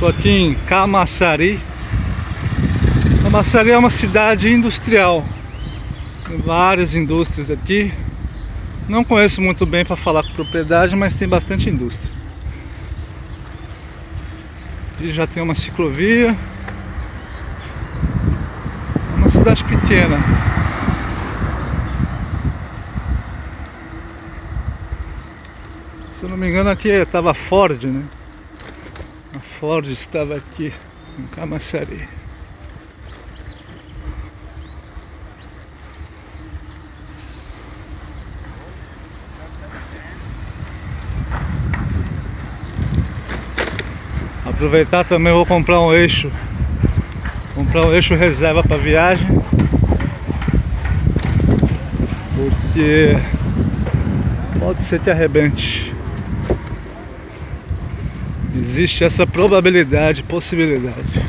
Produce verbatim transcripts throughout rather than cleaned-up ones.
Estou aqui em Camaçari. Camaçari é uma cidade industrial. Tem várias indústrias aqui. Não conheço muito bem para falar com propriedade, mas tem bastante indústria. E já tem uma ciclovia. É uma cidade pequena. Se eu não me engano, aqui estava a Ford, né? A Ford estava aqui em Camaçari. Aproveitar também, vou comprar um eixo. Comprar um eixo reserva para viagem. Porque pode ser que arrebente. Existe essa probabilidade, possibilidade.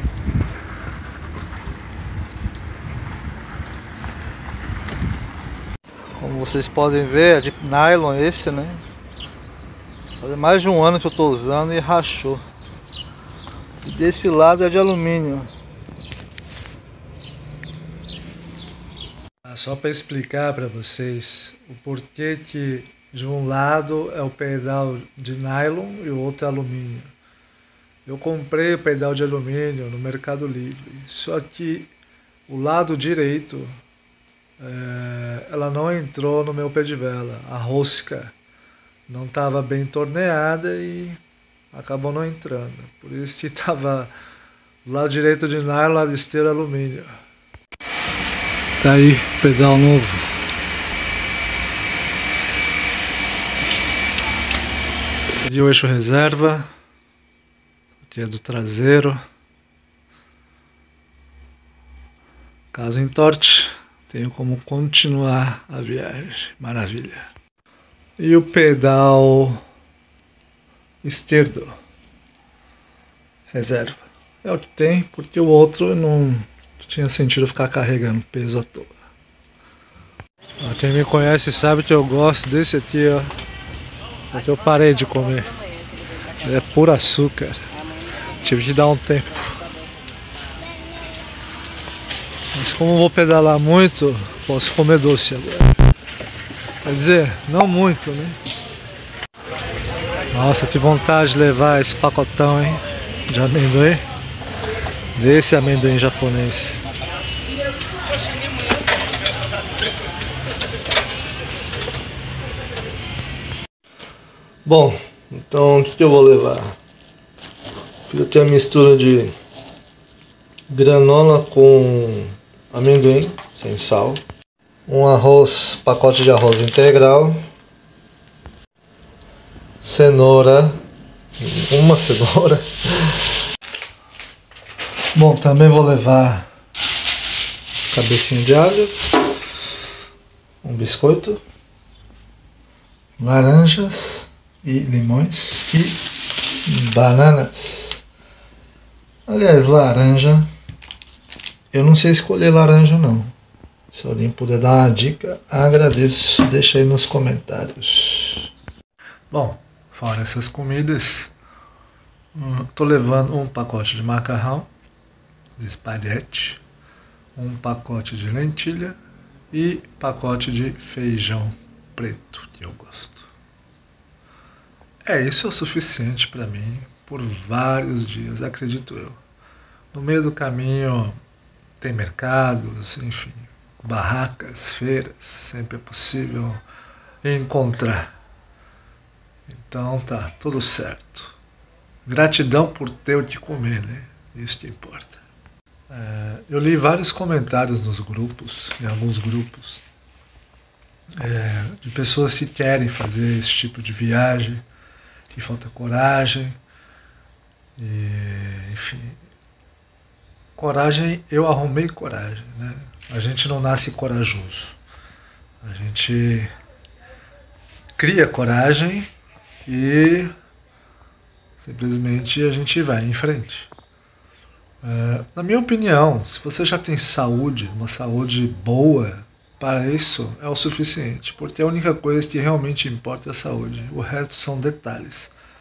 Como vocês podem ver, é de nylon esse, né? Faz mais de um ano que eu estou usando e rachou. E desse lado é de alumínio. Só para explicar para vocês o porquê que de um lado é o pedal de nylon e o outro é alumínio. Eu comprei o pedal de alumínio no Mercado Livre, só que o lado direito é, ela não entrou no meu pé de vela. A rosca não estava bem torneada e acabou não entrando. Por isso que estava do lado direito de nylon, lado esquerdo alumínio. Tá aí, pedal novo. Pedi o eixo reserva. Aqui é do traseiro. Caso entorte, tenho como continuar a viagem. Maravilha. E o pedal esquerdo, reserva. É o que tem, porque o outro não tinha sentido ficar carregando peso à toa. Quem me conhece sabe que eu gosto desse aqui, ó. Só que eu parei de comer. Ele é puro açúcar. Tive que dar um tempo. Mas como eu vou pedalar muito, posso comer doce agora. Quer dizer, não muito, né? Nossa, que vontade de levar esse pacotão, hein? De amendoim. Desse amendoim japonês. Bom, então o que eu vou levar? Fiz aqui a mistura de granola com amendoim, sem sal. Um arroz, pacote de arroz integral. Cenoura, uma cenoura. Bom, também vou levar cabecinha de alho, um biscoito, laranjas e limões e bananas. Aliás, laranja, eu não sei escolher laranja não. Se alguém puder dar uma dica, agradeço. Deixa aí nos comentários. Bom, fora essas comidas, estou levando um pacote de macarrão, de espaguete, um pacote de lentilha e pacote de feijão preto, que eu gosto. É, isso é o suficiente para mim por vários dias, acredito eu. No meio do caminho tem mercados, enfim, barracas, feiras, sempre é possível encontrar. Então tá, tudo certo. Gratidão por ter o que comer, né? Isso que importa. É, eu li vários comentários nos grupos, em alguns grupos, é, de pessoas que querem fazer esse tipo de viagem, que falta coragem, e, enfim. Coragem, eu arrumei coragem, né? A gente não nasce corajoso. A gente cria coragem e simplesmente a gente vai em frente. É, na minha opinião, se você já tem saúde, uma saúde boa, para isso é o suficiente, porque a única coisa que realmente importa é a saúde, o resto são detalhes.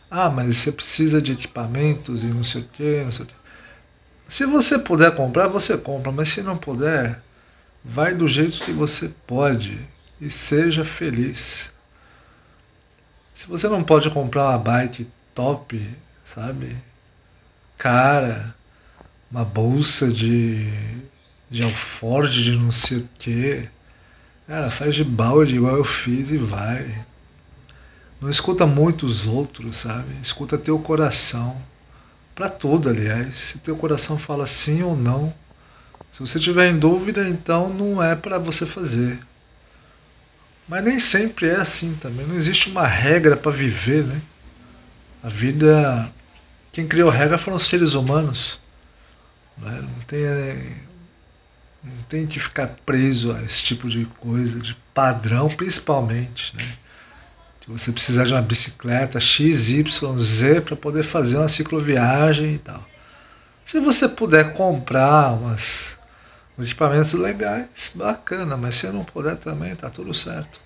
Ah, mas você precisa de equipamentos e não sei o que, não sei o que. Se você puder comprar, você compra, mas se não puder, vai do jeito que você pode e seja feliz. Se você não pode comprar uma bike top, sabe? Cara, uma bolsa de, de alforje de não sei o que. Cara, faz de balde igual eu fiz e vai. Não escuta muito os outros, sabe? Escuta teu coração. Pra tudo, aliás. Se teu coração fala sim ou não. Se você tiver em dúvida, então não é pra você fazer. Mas nem sempre é assim também. Não existe uma regra pra viver, né? A vida. Quem criou regra foram os seres humanos. Né? Não tem Não tem que ficar preso a esse tipo de coisa, de padrão principalmente, né? Que você precisar de uma bicicleta X Y Z para poder fazer uma cicloviagem e tal. Se você puder comprar umas, uns equipamentos legais, bacana, mas se não puder também, tá tudo certo.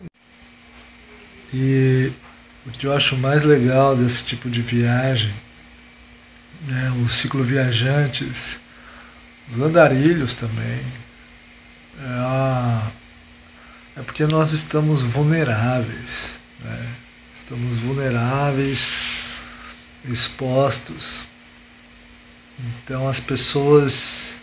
E o que eu acho mais legal desse tipo de viagem, né, os cicloviajantes, os andarilhos também, é a É porque nós estamos vulneráveis, né? Estamos vulneráveis, expostos. Então as pessoas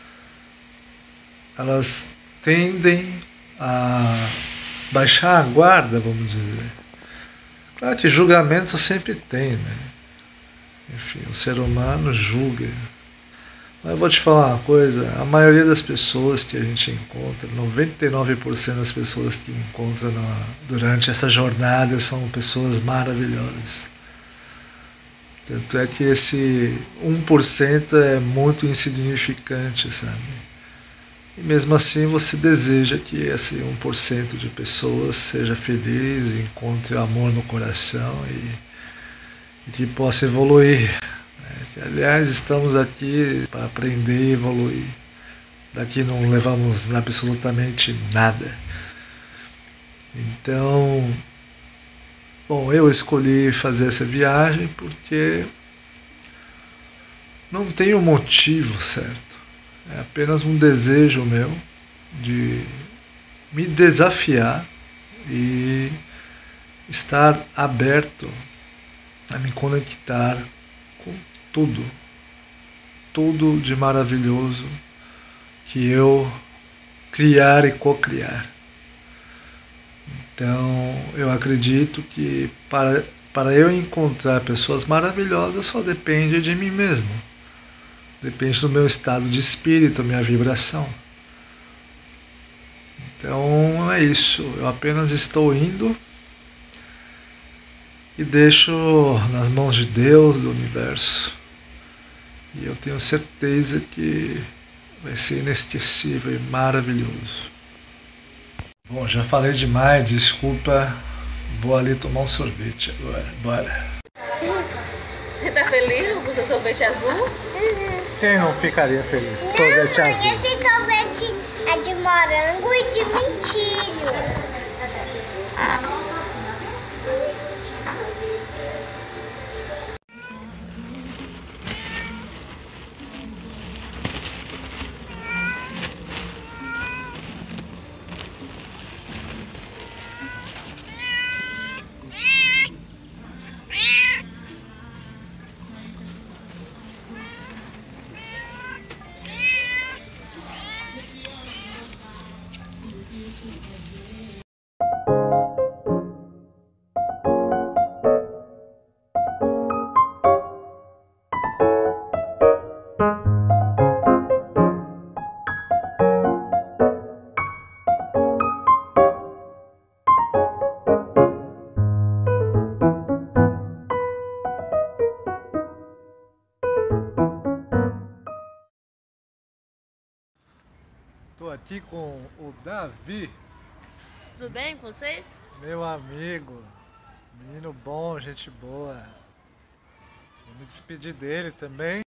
elas tendem a baixar a guarda, vamos dizer. Claro que julgamento sempre tem, né? Enfim, o ser humano julga. Mas eu vou te falar uma coisa, a maioria das pessoas que a gente encontra, noventa e nove por cento das pessoas que encontra na, durante essa jornada são pessoas maravilhosas. Tanto é que esse um por cento é muito insignificante, sabe? E mesmo assim você deseja que esse um por cento de pessoas seja feliz, encontre o amor no coração e, e que possa evoluir. Aliás, estamos aqui para aprender e evoluir. Daqui não levamos absolutamente nada. Então, bom, eu escolhi fazer essa viagem porque não tem um motivo certo. É apenas um desejo meu de me desafiar e estar aberto a me conectar com tudo, tudo de maravilhoso que eu criar e co-criar. Então, eu acredito que para, para eu encontrar pessoas maravilhosas só depende de mim mesmo. Depende do meu estado de espírito, minha vibração. Então, é isso. Eu apenas estou indo e deixo nas mãos de Deus, do universo. E eu tenho certeza que vai ser inesquecível e maravilhoso. Bom, já falei demais, desculpa. Vou ali tomar um sorvete agora. Bora. Você tá feliz com o seu sorvete azul? Uhum. Quem não ficaria feliz com sorvete Não, azul? esse sorvete é de morango e de milho. Estou aqui com o Davi, Tudo bem com vocês? meu amigo, menino bom, gente boa. Vou me despedir dele também.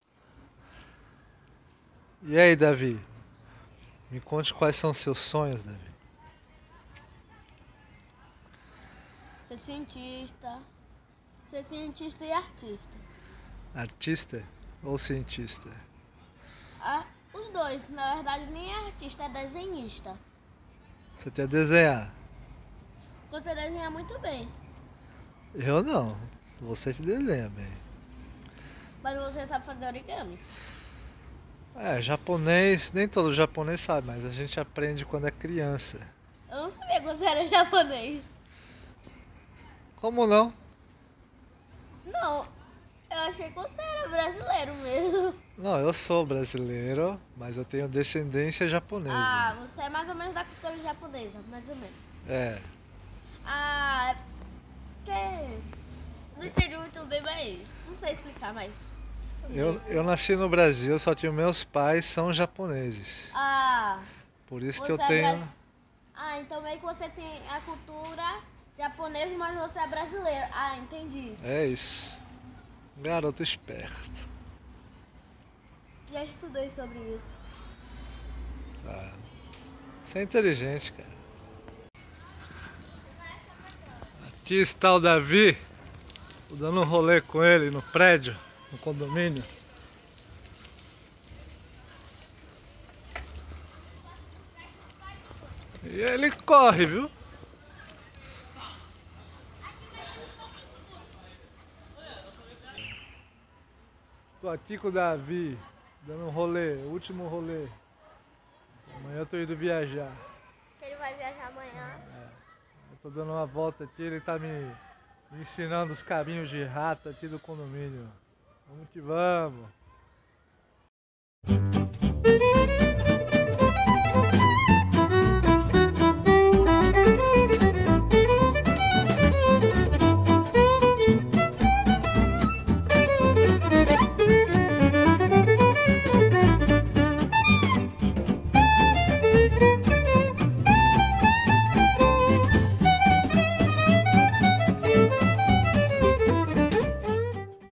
E aí, Davi? Me conte quais são os seus sonhos, Davi. Ser cientista, ser cientista e artista. Artista ou cientista? Ah, os dois, na verdade nem é artista, é desenhista. Você quer desenhar? Você desenha muito bem, Eu não. Você que desenha bem. mas você sabe fazer origami. É, japonês, nem todo japonês sabe, mas a gente aprende quando é criança. Eu não sabia que você era japonês. Como não? Não, eu achei que você era brasileiro mesmo. Não, eu sou brasileiro, mas eu tenho descendência japonesa. Ah, você é mais ou menos da cultura japonesa, mais ou menos. É, Ah, é porque... Não entendi muito bem, mas não sei explicar, mas... eu, eu nasci no Brasil, só que os meus pais são japoneses. Ah, Por isso você que eu é tenho. brasi- ah, então meio que você tem a cultura japonesa, mas você é brasileiro. Ah, entendi. É isso. Garoto esperto. Já estudei sobre isso. Tá. Você é inteligente, cara. Aqui está o Davi. Tô dando um rolê com ele no prédio, no condomínio. E ele corre, viu? Tô aqui com o Davi, dando um rolê, último rolê. Amanhã eu tô indo viajar. Ele vai viajar amanhã. Eu tô dando uma volta aqui, ele tá me, me ensinando os caminhos de rato aqui do condomínio. Vamos que vamos.